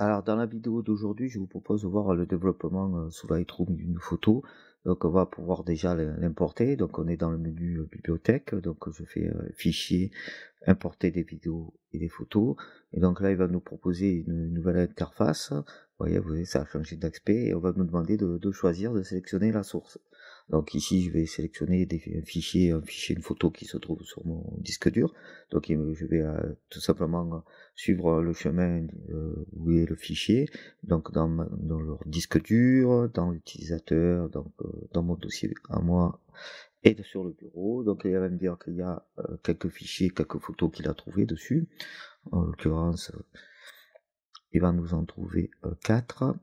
Alors, dans la vidéo d'aujourd'hui, je vous propose de voir le développement sous Lightroom d'une photo. Donc, on va pouvoir déjà l'importer. Donc, on est dans le menu bibliothèque. Donc, je fais fichier, importer des vidéos et des photos. Et donc là, il va nous proposer une nouvelle interface. Vous voyez, ça a changé d'aspect et on va nous demander de choisir, de sélectionner la source. Donc ici, je vais sélectionner un fichier, une photo qui se trouve sur mon disque dur. Donc je vais tout simplement suivre le chemin où est le fichier. Donc dans leur disque dur, dans l'utilisateur, donc dans mon dossier à moi et sur le bureau. Donc il va me dire qu'il y a quelques fichiers, quelques photos qu'il a trouvées dessus. En l'occurrence, il va nous en trouver 4.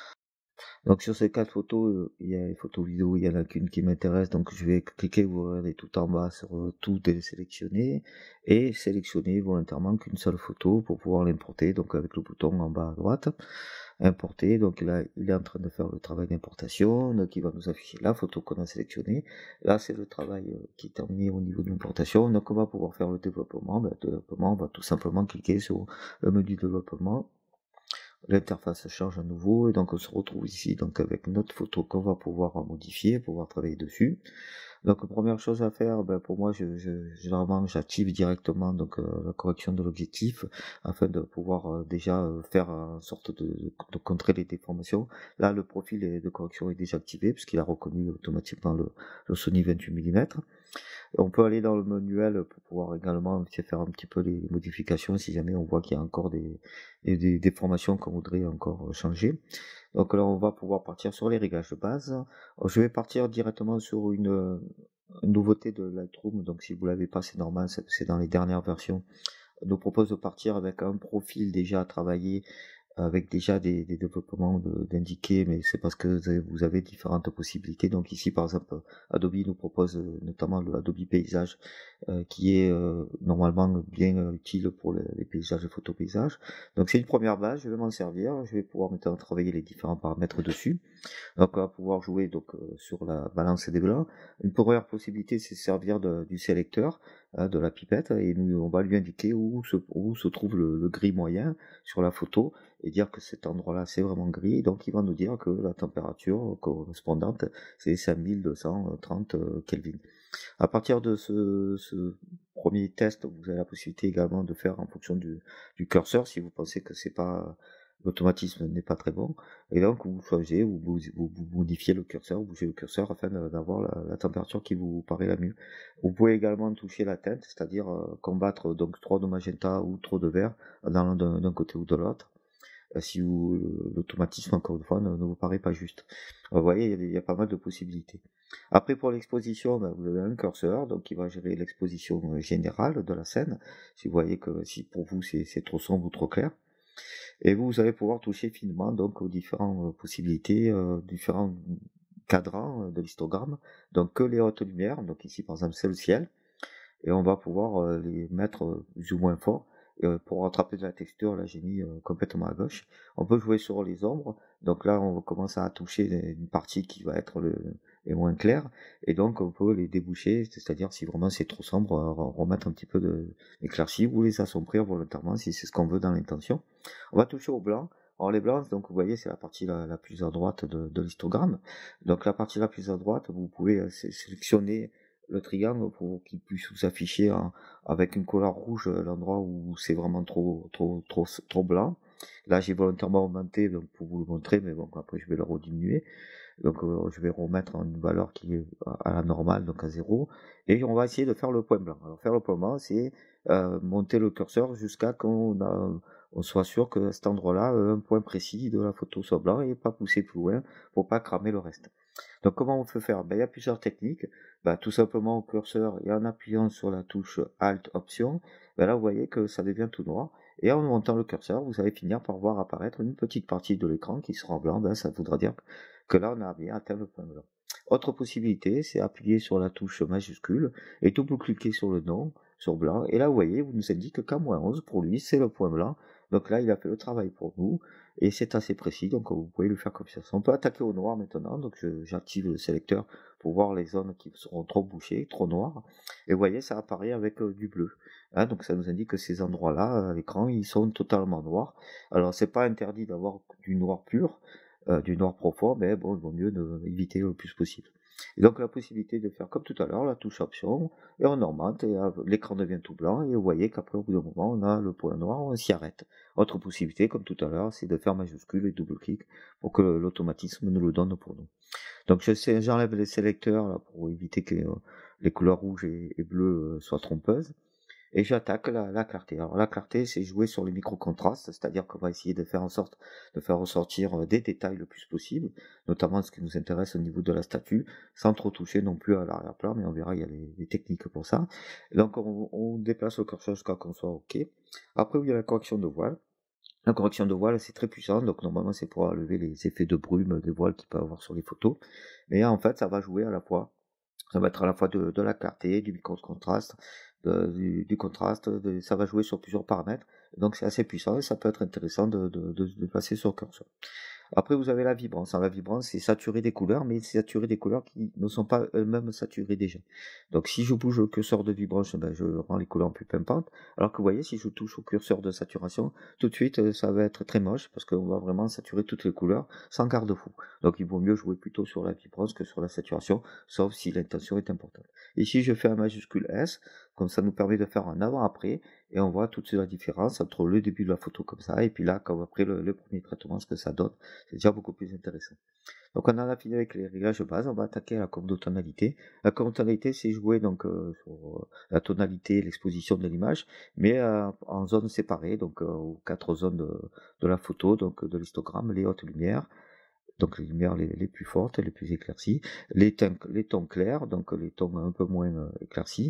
Donc sur ces 4 photos, il y a les photos vidéo, il y en a qu'une qui m'intéresse, donc je vais cliquer, vous regardez tout en bas sur tout désélectionner et sélectionner volontairement qu'une seule photo pour pouvoir l'importer, donc avec le bouton en bas à droite, importer. Donc là, il est en train de faire le travail d'importation, donc il va nous afficher la photo qu'on a sélectionnée. Là, c'est le travail qui est terminé au niveau de l'importation, donc on va pouvoir faire le développement. Le développement, on va tout simplement cliquer sur le menu développement. L'interface change à nouveau et donc on se retrouve ici donc avec notre photo qu'on va pouvoir modifier, pouvoir travailler dessus. Donc première chose à faire, pour moi généralement j'active directement donc la correction de l'objectif afin de pouvoir déjà faire en sorte de contrer les déformations. Là le profil de correction est déjà activé puisqu'il a reconnu automatiquement le Sony 28 mm. On peut aller dans le manuel pour pouvoir également faire un petit peu les modifications si jamais on voit qu'il y a encore des déformations qu'on voudrait encore changer. Donc là, on va pouvoir partir sur les réglages de base. Je vais partir directement sur une nouveauté de Lightroom. Donc si vous l'avez pas, c'est normal, c'est dans les dernières versions. On nous propose de partir avec un profil déjà travaillé avec déjà des développements d'indiquer, mais c'est parce que vous avez différentes possibilités. Donc ici, par exemple, Adobe nous propose notamment le Adobe Paysage, qui est normalement bien utile pour les paysages et photo-paysages. Donc c'est une première base, je vais m'en servir, je vais pouvoir maintenant travailler les différents paramètres dessus. Donc on va pouvoir jouer donc sur la balance des blancs. Une première possibilité, c'est servir du sélecteur, de la pipette, et nous on va lui indiquer où se trouve le gris moyen sur la photo et dire que cet endroit-là c'est vraiment gris. Donc il va nous dire que la température correspondante c'est 5230 Kelvin. À partir de ce premier test, vous avez la possibilité également de faire en fonction du curseur si vous pensez que c'est pas l'automatisme n'est pas très bon. Et donc vous choisissez, vous modifiez le curseur, vous bougez le curseur afin d'avoir la température qui vous paraît la mieux. Vous pouvez également toucher la teinte, c'est-à-dire combattre donc trop de magenta ou trop de vert d'un côté ou de l'autre. Si l'automatisme, encore une fois, ne vous paraît pas juste. Vous voyez, il y a pas mal de possibilités. Après, pour l'exposition, vous avez un curseur, donc il va gérer l'exposition générale de la scène. Si vous voyez que si pour vous c'est trop sombre ou trop clair. Et vous allez pouvoir toucher finement donc aux différentes possibilités, différents cadrans de l'histogramme. Donc que les hautes lumières, donc ici par exemple c'est le ciel, et on va pouvoir les mettre plus ou moins fort. Et pour rattraper de la texture, là j'ai mis complètement à gauche. On peut jouer sur les ombres, donc là on commence à toucher une partie qui va être les moins claire, et donc on peut les déboucher, c'est-à-dire si vraiment c'est trop sombre, remettre un petit peu d'éclaircie ou les assombrir volontairement si c'est ce qu'on veut dans l'intention. On va toucher au blanc. Alors les blancs, donc vous voyez, c'est la partie la plus à droite de l'histogramme. Donc la partie la plus à droite, vous pouvez sélectionner le triangle pour qu'il puisse vous afficher avec une couleur rouge l'endroit où c'est vraiment trop blanc. Là j'ai volontairement augmenté donc pour vous le montrer, mais bon après je vais le rediminuer. Donc je vais remettre une valeur qui est à la normale, donc à 0, et on va essayer de faire le point blanc. Alors faire le point blanc, c'est monter le curseur jusqu'à on soit sûr que cet endroit-là, un point précis de la photo soit blanc et pas pousser plus loin pour pas cramer le reste. Donc comment on peut faire? Il y a plusieurs techniques. Tout simplement au curseur et en appuyant sur la touche Alt Option, là vous voyez que ça devient tout noir. Et en montant le curseur, vous allez finir par voir apparaître une petite partie de l'écran qui sera en blanc. Ça voudra dire que là on a bien atteint le point blanc. Autre possibilité, c'est appuyer sur la touche majuscule et double-cliquer sur le nom, sur blanc. Et là vous voyez, vous nous indique qu'à -11 pour lui, c'est le point blanc. Donc là, il a fait le travail pour nous et c'est assez précis, donc vous pouvez lui faire confiance. On peut attaquer au noir maintenant, donc j'active le sélecteur pour voir les zones qui seront trop bouchées, trop noires. Et vous voyez, ça apparaît avec du bleu. Hein, donc ça nous indique que ces endroits-là, à l'écran, ils sont totalement noirs. Alors c'est pas interdit d'avoir du noir pur, du noir profond, mais bon, il vaut mieux éviter le plus possible. Et donc la possibilité de faire comme tout à l'heure, la touche option, et on augmente, et l'écran devient tout blanc, et vous voyez qu'après, au bout d'un moment, on a le point noir, on s'y arrête. Autre possibilité, comme tout à l'heure, c'est de faire majuscule et double-clic pour que l'automatisme nous le donne pour nous. Donc j'enlève les sélecteurs là, pour éviter que les couleurs rouges et bleues soient trompeuses. Et j'attaque la clarté. Alors la clarté, c'est jouer sur les micro-contrastes, c'est-à-dire qu'on va essayer de faire en sorte de faire ressortir des détails le plus possible, notamment ce qui nous intéresse au niveau de la statue, sans trop toucher non plus à l'arrière-plan, mais on verra, il y a des techniques pour ça. Et donc on déplace le curseur jusqu'à qu'on soit OK. Après, il y a la correction de voile. La correction de voile, c'est très puissant, donc normalement c'est pour enlever les effets de brume des voiles qu'il peut avoir sur les photos. Mais en fait, ça va jouer à la fois ça va être à la fois de la clarté, du micro-contraste, du contraste, ça va jouer sur plusieurs paramètres. Donc c'est assez puissant et ça peut être intéressant de passer sur le curseur. Après, vous avez la vibrance. Alors, la vibrance, c'est saturer des couleurs, mais c'est saturer des couleurs qui ne sont pas elles-mêmes saturées déjà. Donc, si je bouge le curseur de vibrance, ben, je rends les couleurs plus pimpantes. Alors que vous voyez, si je touche au curseur de saturation, tout de suite, ça va être très moche parce qu'on va vraiment saturer toutes les couleurs sans garde-fou. Donc, il vaut mieux jouer plutôt sur la vibrance que sur la saturation, sauf si l'intention est importante. Ici, je fais un majuscule S, comme ça nous permet de faire un avant-après, et on voit toute la différence entre le début de la photo comme ça, et puis là, quand après le premier traitement, ce que ça donne. C'est déjà beaucoup plus intéressant. Donc on en a fini avec les réglages de base, on va attaquer la courbe de tonalité. La courbe de tonalité, c'est jouer donc sur la tonalité, l'exposition de l'image, mais en zones séparées, donc aux 4 zones de la photo, donc de l'histogramme, les hautes lumières, donc les lumières les plus fortes, les plus éclaircies, les tons clairs, donc les tons un peu moins éclaircis,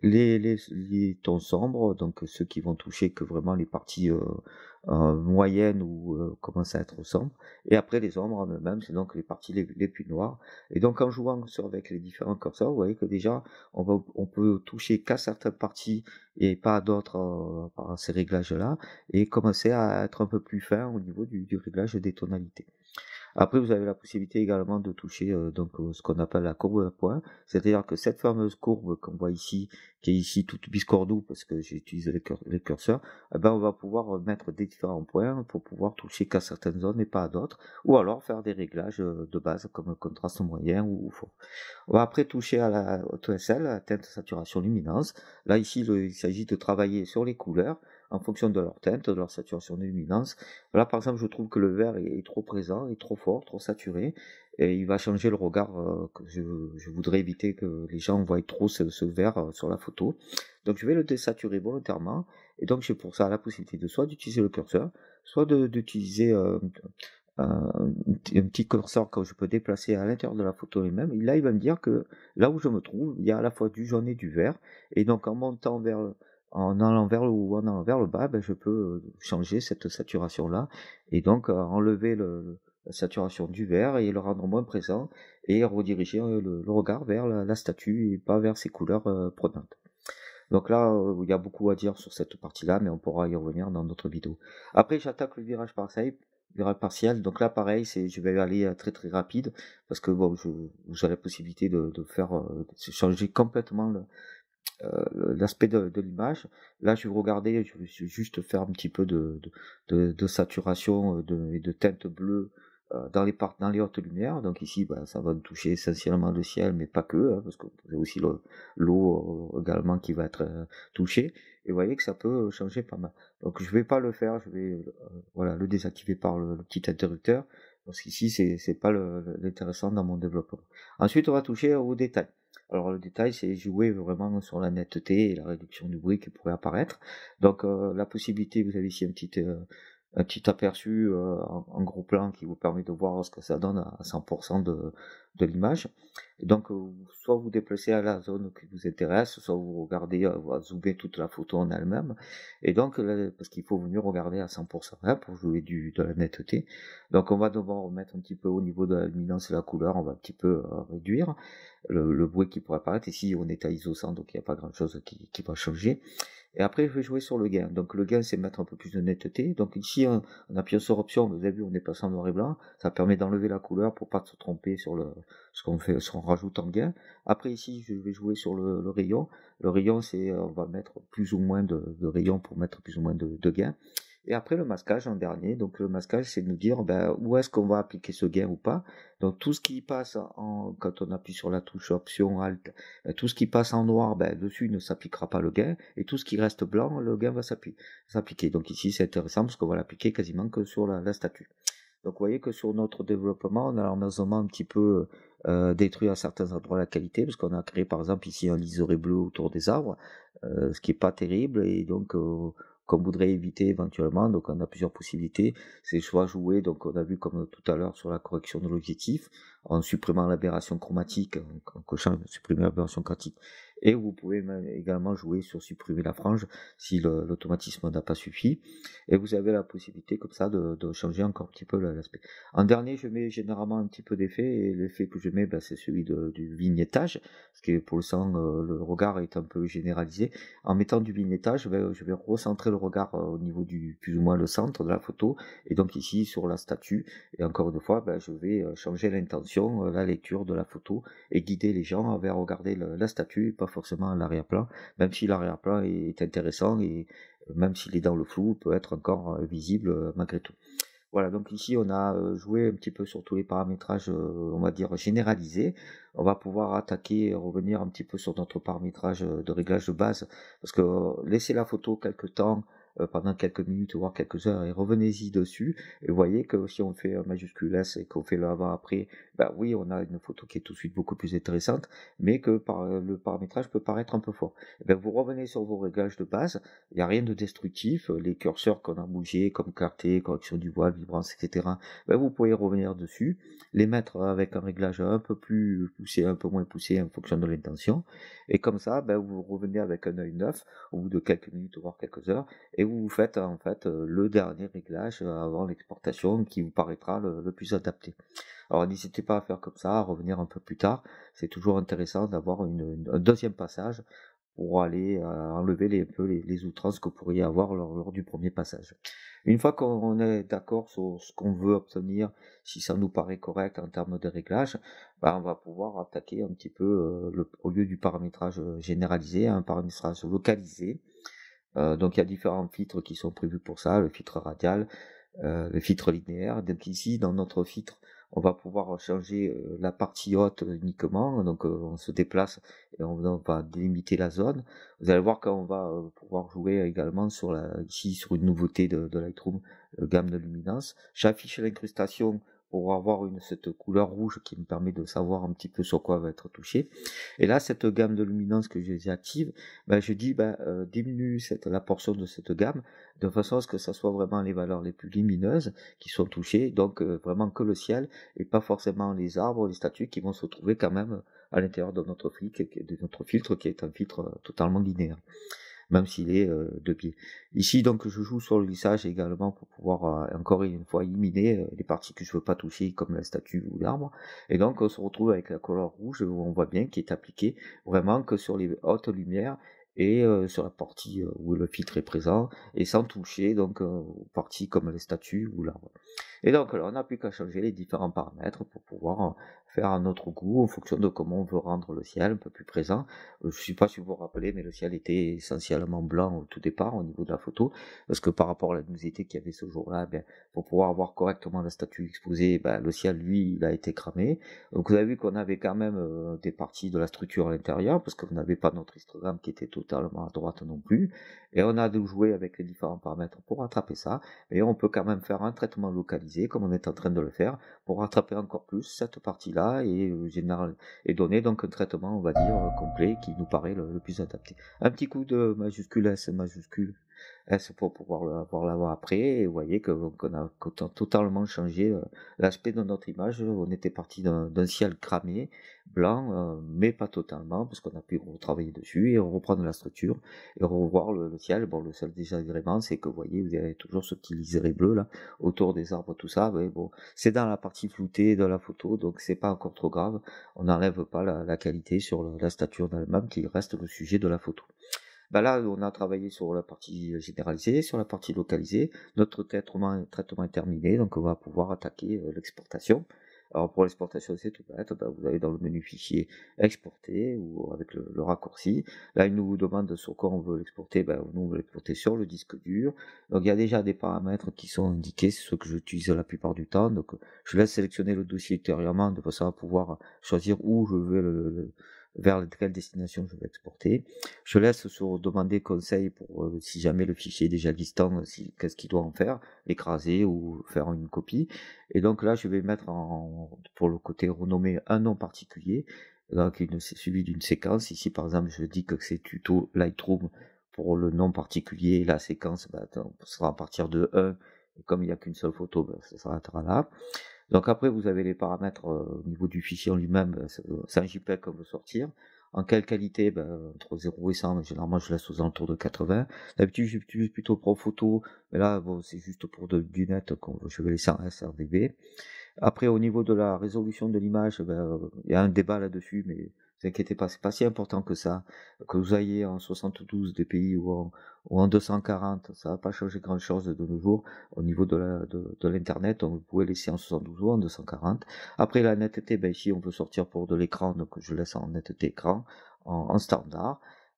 les tons sombres, donc ceux qui vont toucher que vraiment les parties moyennes ou commencent à être sombres, et après les ombres en eux-mêmes, c'est donc les parties les plus noires. Et donc en jouant avec les différents curseurs, vous voyez que déjà on peut toucher qu'à certaines parties et pas à d'autres par ces réglages-là, et commencer à être un peu plus fin au niveau du réglage des tonalités. Après, vous avez la possibilité également de toucher ce qu'on appelle la courbe à points, c'est-à-dire que cette fameuse courbe qu'on voit ici, qui est ici toute biscornou parce que j'ai utilisé les curseurs, eh ben on va pouvoir mettre des différents points pour pouvoir toucher qu'à certaines zones et pas à d'autres, ou alors faire des réglages de base comme le contraste moyen ou fort. On va après toucher à la TSL, la teinte, saturation, luminance. Là ici, il s'agit de travailler sur les couleurs en fonction de leur teinte, de leur saturation de luminance. Là, par exemple, je trouve que le vert est trop présent, est trop fort, trop saturé, et il va changer le regard que je voudrais éviter que les gens voient trop ce vert sur la photo. Donc, je vais le désaturer volontairement, et donc j'ai pour ça la possibilité de soit d'utiliser le curseur, soit d'utiliser un petit curseur que je peux déplacer à l'intérieur de la photo elle-même. Et là, il va me dire que là où je me trouve, il y a à la fois du jaune et du vert, et donc en montant en allant vers le haut ou en allant vers le bas, ben, je peux changer cette saturation-là, et donc enlever la saturation du vert et le rendre moins présent, et rediriger le regard vers la statue et pas vers ses couleurs prenantes. Donc là, il y a beaucoup à dire sur cette partie-là, mais on pourra y revenir dans d'autres vidéos. Après, j'attaque le virage partiel. Donc là, pareil, je vais aller très très rapide, parce que bon, vous avez la possibilité de faire de changer complètement l'aspect de l'image. Là, je vais regarder, je vais juste faire un petit peu de saturation et de teinte bleue dans les hautes lumières. Donc ici, bah, ça va me toucher essentiellement le ciel, mais pas que, hein, parce que vous avez aussi l'eau également qui va être touchée. Et vous voyez que ça peut changer pas mal. Donc je vais pas le faire, je vais voilà, le désactiver par le petit interrupteur, parce qu'ici, c'est pas l'intéressant dans mon développement. Ensuite, on va toucher aux détails. Alors le détail, c'est jouer vraiment sur la netteté et la réduction du bruit qui pourrait apparaître. Donc la possibilité, vous avez ici un petit aperçu en gros plan qui vous permet de voir ce que ça donne à 100% de l'image. Et donc soit vous déplacez à la zone qui vous intéresse, soit vous regardez, vous zoomer toute la photo en elle-même. Et donc, parce qu'il faut venir regarder à 100% hein, pour jouer de la netteté. Donc on va devoir remettre un petit peu au niveau de la luminance et la couleur, on va un petit peu réduire le bruit qui pourrait apparaître. Ici on est à ISO 100, donc il n'y a pas grand chose qui va changer. Et après, je vais jouer sur le gain. Donc le gain, c'est mettre un peu plus de netteté. Donc ici, en appuyant sur option, vous avez vu, on est passé en noir et blanc. Ça permet d'enlever la couleur pour pas se tromper sur ce qu'on rajoute en gain. Après ici, je vais jouer sur le rayon. Le rayon, c'est, on va mettre plus ou moins de rayon pour mettre plus ou moins de gain. Et après le masquage en dernier, donc le masquage c'est de nous dire ben, où est-ce qu'on va appliquer ce gain ou pas. Donc tout ce qui passe quand on appuie sur la touche option alt, ben, tout ce qui passe en noir, ben, dessus ne s'appliquera pas le gain, et tout ce qui reste blanc, le gain va s'appliquer. Donc ici c'est intéressant parce qu'on va l'appliquer quasiment que sur la statue. Donc vous voyez que sur notre développement, on a malheureusement un petit peu détruit à certains endroits la qualité, parce qu'on a créé par exemple ici un liseré bleu autour des arbres, ce qui est pas terrible, et donc qu'on voudrait éviter éventuellement. Donc on a plusieurs possibilités, c'est soit jouer, donc on a vu comme tout à l'heure sur la correction de l'objectif, en supprimant l'aberration chromatique, en cochant supprimer l'aberration chromatique, et vous pouvez également jouer sur supprimer la frange si l'automatisme n'a pas suffi, et vous avez la possibilité comme ça de changer encore un petit peu l'aspect. En dernier, je mets généralement un petit peu d'effet, et l'effet que je mets, ben, c'est celui du vignettage, parce que pour le sang, le regard est un peu généralisé. En mettant du vignettage, ben, je vais recentrer le regard au niveau du plus ou moins le centre de la photo, et donc ici sur la statue, et encore une fois, ben, je vais changer l'intention, la lecture de la photo, et guider les gens vers regarder la statue, et pas forcément l'arrière-plan, même si l'arrière-plan est intéressant, et même s'il est dans le flou, peut être encore visible malgré tout. Voilà, donc ici on a joué un petit peu sur tous les paramétrages, on va dire généralisés. On va pouvoir attaquer et revenir un petit peu sur notre paramétrage de réglage de base, parce que laissez la photo quelques temps, pendant quelques minutes, voire quelques heures, et revenez-y dessus, et vous voyez que si on fait un majuscule S et qu'on fait le avant-après, ben oui, on a une photo qui est tout de suite beaucoup plus intéressante, mais que le paramétrage peut paraître un peu fort. Et bien, vous revenez sur vos réglages de base, il n'y a rien de destructif, les curseurs qu'on a bougés, comme clarté, correction du voile, vibrance, etc., ben, vous pouvez revenir dessus, les mettre avec un réglage un peu plus poussé, un peu moins poussé en fonction de l'intention, et comme ça, ben, vous revenez avec un œil neuf au bout de quelques minutes, voire quelques heures, et vous faites en fait le dernier réglage avant l'exportation qui vous paraîtra le plus adapté. Alors n'hésitez pas à faire comme ça, à revenir un peu plus tard, c'est toujours intéressant d'avoir un deuxième passage pour aller enlever un peu les outrances que vous pourriez avoir lors du premier passage. Une fois qu'on est d'accord sur ce qu'on veut obtenir, si ça nous paraît correct en termes de réglage, ben on va pouvoir attaquer un petit peu au lieu du paramétrage généralisé, un paramétrage localisé. Donc il y a différents filtres qui sont prévus pour ça, le filtre radial, le filtre linéaire. Donc ici, dans notre filtre, on va pouvoir changer la partie haute uniquement, donc on se déplace et on va délimiter la zone. Vous allez voir qu'on va pouvoir jouer également ici sur une nouveauté de Lightroom, gamme de luminance. J'affiche l'incrustation pour avoir cette couleur rouge qui me permet de savoir un petit peu sur quoi va être touché. Et là, cette gamme de luminance que j'active, ben, je dis diminue la portion de cette gamme de façon à ce que ça soit vraiment les valeurs les plus lumineuses qui sont touchées, donc vraiment que le ciel et pas forcément les arbres, les statues qui vont se trouver quand même à l'intérieur de notre filtre qui est un filtre totalement linéaire, même s'il est de pied. Ici, donc, je joue sur le lissage également pour pouvoir, encore une fois, éliminer les parties que je veux pas toucher, comme la statue ou l'arbre. Et donc, on se retrouve avec la couleur rouge, où on voit bien qui est appliquée vraiment que sur les hautes lumières et sur la partie où le filtre est présent, et sans toucher, donc, aux parties comme les statues ou l'arbre. Et donc, là, on n'a plus qu'à changer les différents paramètres pour pouvoir faire à notre goût, en fonction de comment on veut rendre le ciel un peu plus présent. Je ne sais pas si vous vous rappelez, mais le ciel était essentiellement blanc au tout départ au niveau de la photo, parce que par rapport à la luminosité qu'il y avait ce jour-là, pour pouvoir voir correctement la statue exposée, le ciel, lui, il a été cramé. Donc vous avez vu qu'on avait quand même des parties de la structure à l'intérieur, parce que vous n'avez pas notre histogramme qui était totalement à droite non plus, et on a dû jouer avec les différents paramètres pour rattraper ça, et on peut quand même faire un traitement localisé, comme on est en train de le faire, pour rattraper encore plus cette partie-là, et donner donc un traitement, on va dire, complet qui nous paraît le plus adapté. Un petit coup de majuscule S pour pouvoir l'avoir après, et vous voyez qu'on a totalement changé l'aspect de notre image. On était parti d'un ciel cramé, blanc, mais pas totalement, parce qu'on a pu retravailler dessus et reprendre la structure et revoir le ciel. Bon, le seul désagrément, c'est que vous voyez, vous avez toujours ce petit liseré bleu là autour des arbres, tout ça. Mais bon, c'est dans la partie floutée de la photo, donc c'est pas encore trop grave. On n'enlève pas la qualité sur la statue en elle-même, qui reste le sujet de la photo. Bah là, on a travaillé sur la partie généralisée, sur la partie localisée. Notre traitement est terminé, donc on va pouvoir attaquer l'exportation. Alors pour l'exportation, c'est tout bête, bah, vous allez dans le menu fichier exporter ou avec le raccourci. Là, il nous demande sur quoi on veut l'exporter. Ben, nous, on veut l'exporter sur le disque dur. Donc il y a déjà des paramètres qui sont indiqués, c'est ceux que j'utilise la plupart du temps. Donc je laisse sélectionner le dossier ultérieurement de façon à pouvoir choisir où je veux vers quelle destination je vais exporter. Je laisse sur demander conseil pour si jamais le fichier est déjà existant, qu'est-ce qu'il doit en faire, l'écraser ou faire une copie. Et donc là, je vais mettre pour le côté renommé un nom particulier, donc c'est suivi d'une séquence. Ici, par exemple, je dis que c'est tuto Lightroom pour le nom particulier. La séquence sera à partir de 1. Et comme il n'y a qu'une seule photo, ça s'arrêtera là. Donc après, vous avez les paramètres au niveau du fichier en lui-même, c'est un JPEG qu'on veut sortir. En quelle qualité? Entre 0 et 100, mais généralement je laisse aux alentours de 80. D'habitude, j'utilise plutôt Profoto, mais là, bon, c'est juste pour du net, je vais laisser en sRGB. Après, au niveau de la résolution de l'image, il y a un débat là-dessus, mais ne vous inquiétez pas, c'est pas si important que ça. Que vous ayez en 72 dpi ou en 240, ça va pas changer grand-chose de nos jours au niveau de l'internet. Donc vous pouvez laisser en 72 ou en 240. Après la netteté, ici on veut sortir pour de l'écran, donc je laisse en netteté écran, en standard.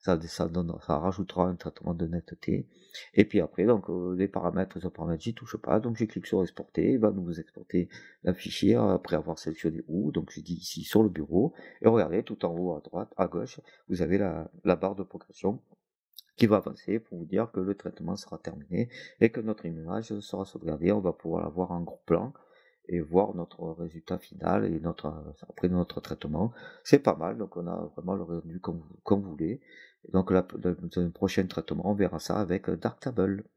Ça rajoutera un traitement de netteté. Et puis après, donc les paramètres, j'y touche pas. Donc j'ai cliqué sur exporter, il va nous exporter un fichier après avoir sélectionné où. Donc je dis ici sur le bureau. Et regardez, tout en haut à droite, à gauche, vous avez la barre de progression qui va avancer pour vous dire que le traitement sera terminé et que notre image sera sauvegardée. On va pouvoir la voir en gros plan et voir notre résultat final et après notre traitement. C'est pas mal, donc on a vraiment le rendu comme vous voulez. Et donc le prochain traitement, on verra ça avec Darktable.